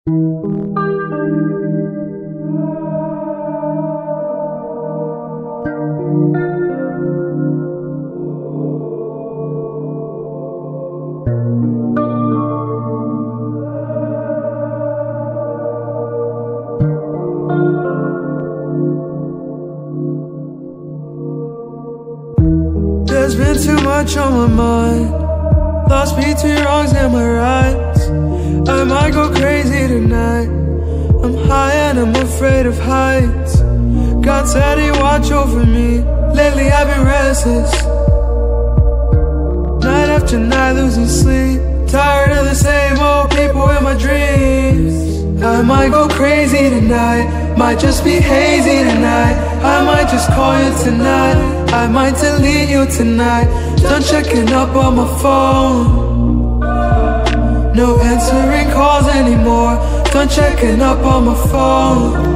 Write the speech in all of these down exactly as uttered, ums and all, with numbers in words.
There's been too much on my mind, lost between wrongs and my rights. I might go crazy tonight. I'm high and I'm afraid of heights. God said He'd watch over me. Lately I've been restless, night after night losing sleep. Tired of the same old people in my dreams. I might go crazy tonight, might just be hazy tonight. I might just call you tonight, I might delete you tonight. Done checking up on my phone, no answering calls anymore. Done checking up on my phone.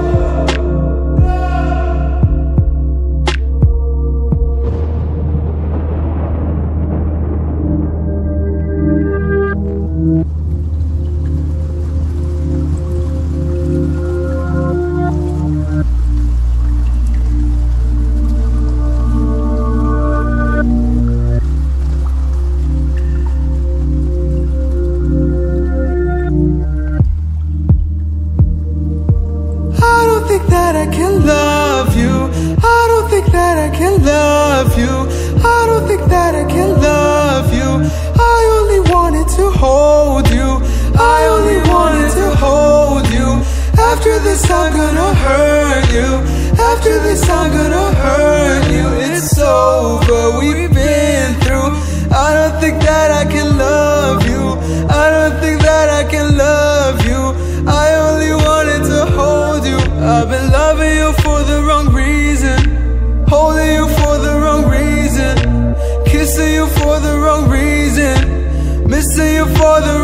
That I can love you, I don't think that I can love you, I don't think that I can love you. I only wanted to hold you, I only wanted to hold you. After this I'm gonna hurt you, after this I'm gonna hurt you. It's over, we've been through. I don't think that I can love you, I don't think that I can love you. I only wanted to hold you. I've been loving you for the wrong reason, holding you for the wrong reason, kissing you for the wrong reason, missing you for the